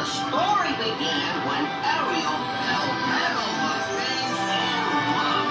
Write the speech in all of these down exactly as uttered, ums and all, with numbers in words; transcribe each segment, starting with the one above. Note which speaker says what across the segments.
Speaker 1: The story began when Ariel fell head over heels in love.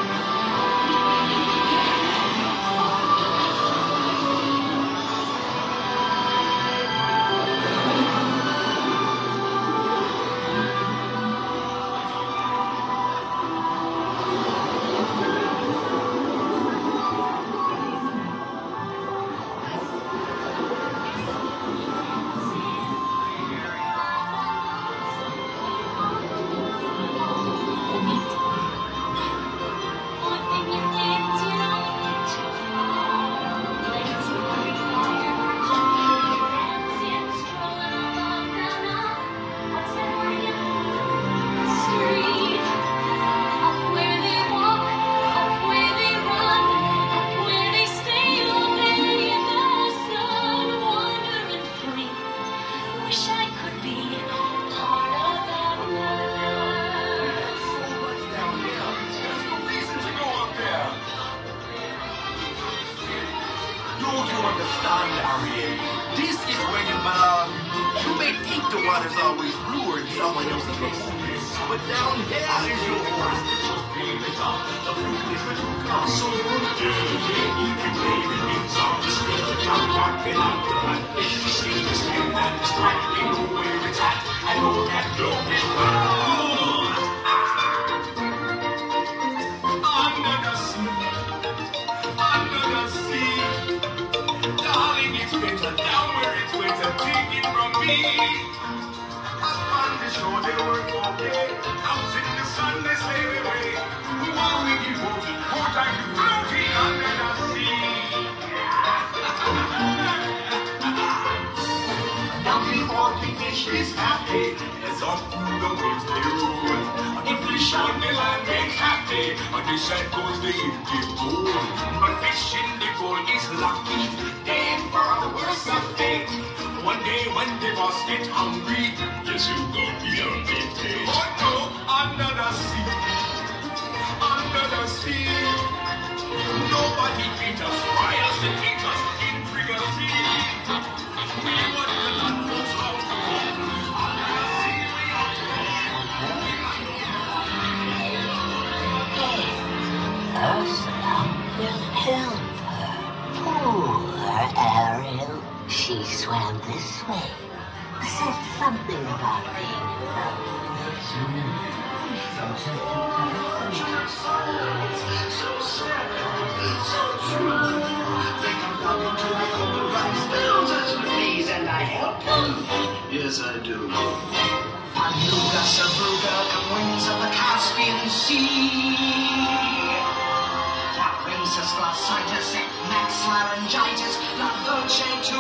Speaker 2: Understand, Ariel. This is where you belong. You may think the water's always bluer in someone else's face, but down here is yours. The fruit is the true castle. You can play the games on the street, the jump back and out the front. If you see this hand and this time, you know where it's at. I know that love is wild. Under the sea, under the sea. Darling, it's better down where it's better. Take it from me. Up on the shore they work okay. Out in the sun they slave away. While we devoted more time to floating under the sea. Now the ordinary fish is happy as off through the waves they roll. The fish on the land ain't happy, on the side goes the empty bowl. But fish in the bowl is lucky. For the worst of fate. One day when the boss get hungry, yes, you go beyond the taste. Oh no, under the sea, under the sea. Nobody beat us, fry us and eat us in fricassee. We want the land folks out to go. Under the sea we are
Speaker 3: Help her. Poor Ariel. She swam this way. Said something about being in love with
Speaker 2: so sad, so true. They come flocking to the golden rice fields, please, and I help them. Yes, I do. Anuga, Sabruga, the winds of the Caspian Sea. That princess glossitis, max laryngitis, not voce to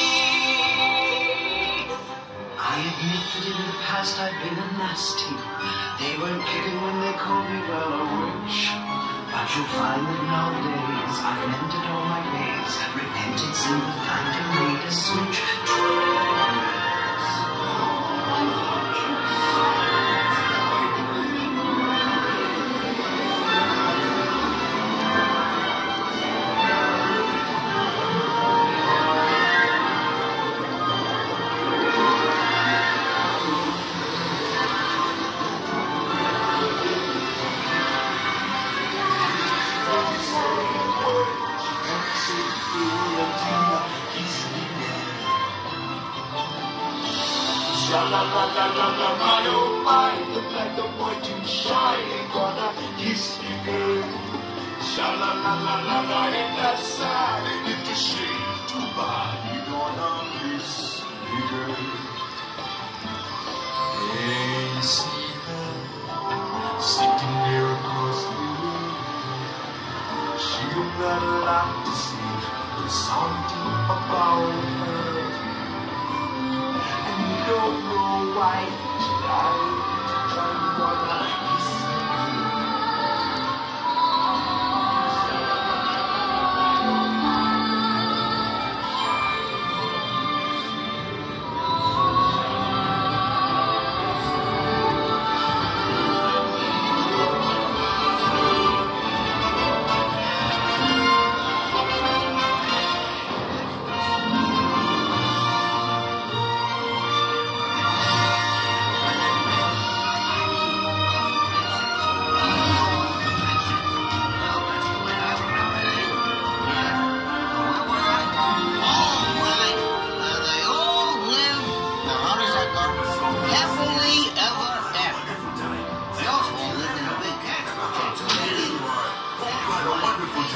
Speaker 2: me. I admit that in the past I've been a nasty. They weren't kidding when they called me, well, a witch. But you'll find that nowadays I've mended all my ways, repented, sympathized, and made a switch. La la la la la la, my oh my, look like the boy too shy, ain't gonna kiss me, girl. Sha la la la la la, ain't that sad, ain't it a shame? Too bad you gonna kiss me, girl. Hey, see her sitting there across the room. She got a lot to say, there's something about her. Don't know why should I try to wanna kiss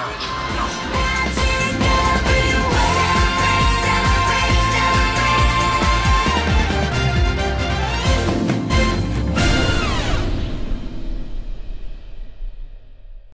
Speaker 2: Alright.